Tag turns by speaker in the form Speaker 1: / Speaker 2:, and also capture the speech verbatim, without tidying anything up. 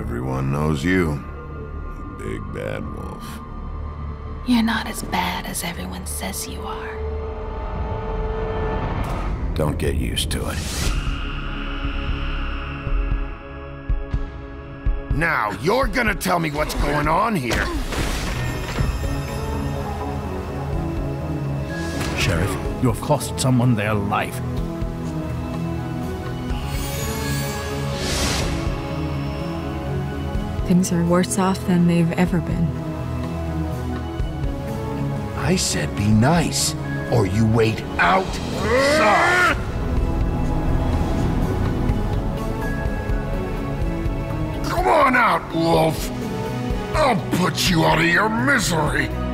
Speaker 1: Everyone knows you. Big bad wolf.
Speaker 2: You're not as bad as everyone says you are.
Speaker 3: Don't get used to it.
Speaker 4: Now, you're gonna tell me what's going on here.
Speaker 5: Sheriff, you have cost someone their life.
Speaker 6: Things are worse off than they've ever been.
Speaker 4: I said be nice, or you wait outside. Come on out, Wolf. I'll put you out of your misery.